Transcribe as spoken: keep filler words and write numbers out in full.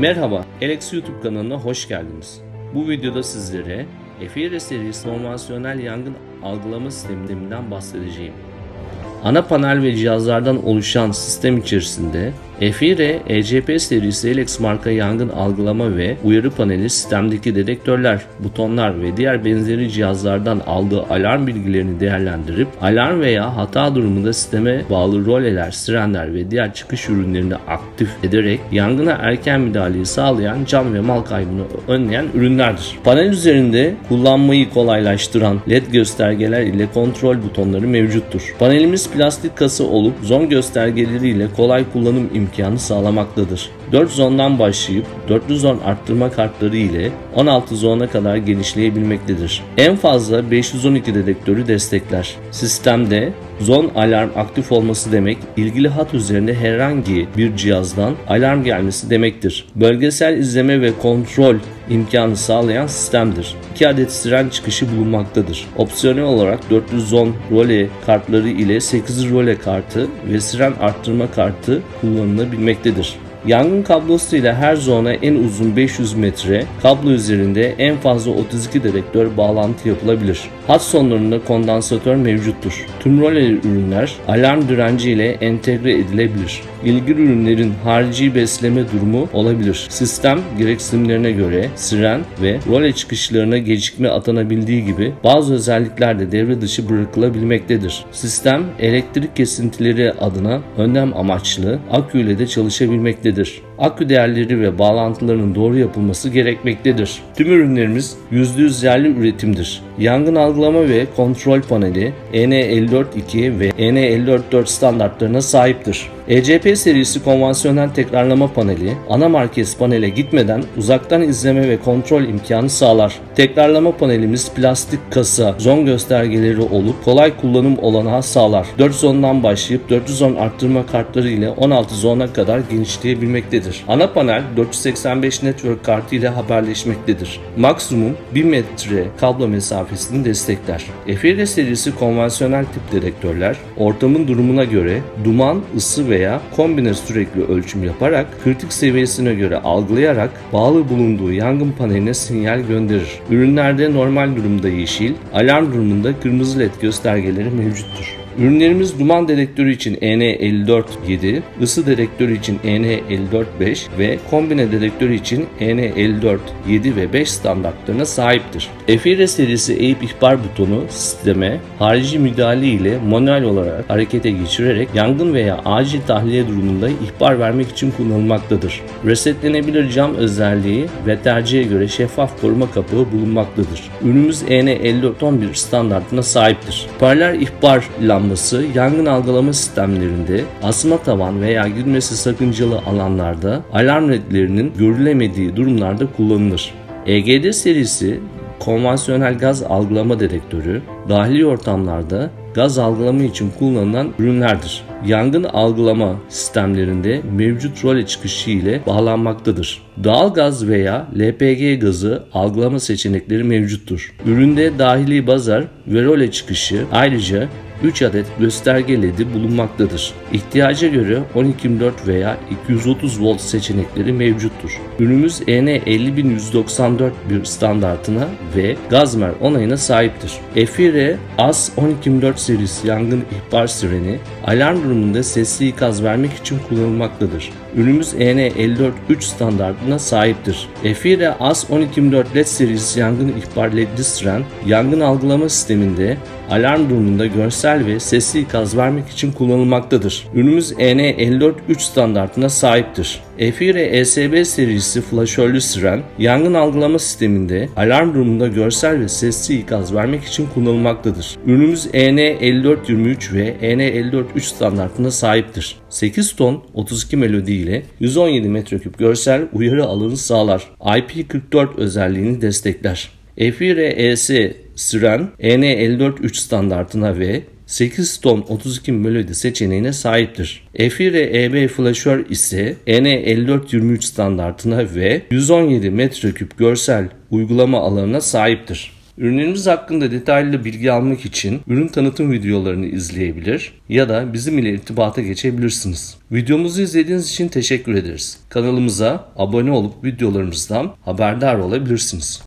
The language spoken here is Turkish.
Merhaba, Alex YouTube kanalına hoş geldiniz. Bu videoda sizlere F I R E serisi konvansiyonel yangın algılama sisteminden bahsedeceğim. Ana panel ve cihazlardan oluşan sistem içerisinde F I R E, E C P serisi Alex marka yangın algılama ve uyarı paneli sistemdeki dedektörler, butonlar ve diğer benzeri cihazlardan aldığı alarm bilgilerini değerlendirip alarm veya hata durumunda sisteme bağlı roleler, sirenler ve diğer çıkış ürünlerini aktif ederek yangına erken müdahaleyi sağlayan, can ve mal kaybını önleyen ürünlerdir. Panel üzerinde kullanmayı kolaylaştıran L E D göstergeler ile kontrol butonları mevcuttur. Panelimiz plastik kasa olup zon göstergeleri ile kolay kullanım imkanı imkanı sağlamaktadır. dört zondan başlayıp dörtlü zon arttırma kartları ile on altı zona kadar genişleyebilmektedir. En fazla beş yüz on iki dedektörü destekler. Sistemde zon alarm aktif olması demek, ilgili hat üzerinde herhangi bir cihazdan alarm gelmesi demektir. Bölgesel izleme ve kontrol imkanı sağlayan sistemdir. iki adet siren çıkışı bulunmaktadır. Opsiyonel olarak dörtlü zon role kartları ile sekiz role kartı ve siren arttırma kartı kullanılabilmektedir. Yangın kablosu ile her zona en uzun beş yüz metre, kablo üzerinde en fazla otuz iki dedektör bağlantı yapılabilir. Hat sonlarında kondansatör mevcuttur. Tüm role ürünler alarm direnci ile entegre edilebilir. İlgili ürünlerin harici besleme durumu olabilir. Sistem gereksinimlerine göre siren ve role çıkışlarına gecikme atanabildiği gibi bazı özellikler de devre dışı bırakılabilmektedir. Sistem elektrik kesintileri adına önlem amaçlı akü ile de çalışabilmektedir. Akü değerleri ve bağlantılarının doğru yapılması gerekmektedir. Tüm ürünlerimiz yüzde yüz yerli üretimdir. Yangın algılama ve kontrol paneli E N elli dört iki ve E N elli dört dört standartlarına sahiptir. E C P serisi konvansiyonel tekrarlama paneli ana merkez panele gitmeden uzaktan izleme ve kontrol imkanı sağlar. Tekrarlama panelimiz plastik kasa, zon göstergeleri olup kolay kullanım olanağı sağlar. dört zondan başlayıp dörtlü zon arttırma kartları ile on altı zona kadar genişleyebilmektedir. Ana panel dört yüz seksen beş network kartı ile haberleşmektedir. Maksimum bir metre kablo mesafesini destekler. F I R E serisi konvansiyonel tip dedektörler ortamın durumuna göre duman, ısı veya kombine sürekli ölçüm yaparak kritik seviyesine göre algılayarak bağlı bulunduğu yangın paneline sinyal gönderir. Ürünlerde normal durumda yeşil, alarm durumunda kırmızı led göstergeleri mevcuttur. Ürünlerimiz duman dedektörü için E N elli dört yedi, ısı dedektörü için E N elli dört beş ve kombine dedektörü için E N elli dört yedi ve beş standartlarına sahiptir. F I R E serisi Eyüp ihbar butonu sisteme harici müdahale ile manuel olarak harekete geçirerek yangın veya acil tahliye durumunda ihbar vermek için kullanılmaktadır. Resetlenebilir cam özelliği ve tercihe göre şeffaf koruma kapağı bulunmaktadır. Ürünümüz E N elli dört on bir standartına sahiptir. Paralel ihbar lambası yangın algılama sistemlerinde asma tavan veya girmesi sakıncalı alanlarda alarm ledlerinin görülemediği durumlarda kullanılır. E G D serisi konvansiyonel gaz algılama dedektörü dahili ortamlarda gaz algılama için kullanılan ürünlerdir. Yangın algılama sistemlerinde mevcut role çıkışı ile bağlanmaktadır. Doğal gaz veya L P G gazı algılama seçenekleri mevcuttur. Üründe dahili bazar ve role çıkışı ayrıca üç adet gösterge ledi bulunmaktadır. İhtiyaca göre on iki yirmi dört veya iki yüz otuz volt seçenekleri mevcuttur. Ürünümüz E N elli bin yüz doksan dört bir standartına ve Gazmer onayına sahiptir. F I R E A S on iki yirmi dört serisi yangın ihbar sireni alarm durumunda sesli ikaz vermek için kullanılmaktadır. Ürünümüz E N elli dört üç standartına sahiptir. F I R E A S on iki yirmi dört L E D serisi yangın ihbar ledli siren yangın algılama sisteminde alarm durumunda görsel ve sesli ikaz vermek için kullanılmaktadır. Ürünümüz E N elli dört üç standartına sahiptir. F I R E E S B serisi flaşörlü siren yangın algılama sisteminde alarm durumunda görsel ve sesli ikaz vermek için kullanılmaktadır. Ürünümüz E N elli dört yirmi üç ve E N elli dört üç standartına sahiptir. sekiz ton otuz iki melodi ile yüz on yedi metreküp görsel uyarı alanı sağlar. I P kırk dört özelliğini destekler. F I R E E S siren E N elli dört üç standartına ve sekiz ton otuz iki melodi seçeneğine sahiptir. F I R E E B flaşör ise E N elli dört yirmi üç standartına ve yüz on yedi metreküp görsel uygulama alanına sahiptir. Ürünlerimiz hakkında detaylı bilgi almak için ürün tanıtım videolarını izleyebilir ya da bizimle irtibata geçebilirsiniz. Videomuzu izlediğiniz için teşekkür ederiz. Kanalımıza abone olup videolarımızdan haberdar olabilirsiniz.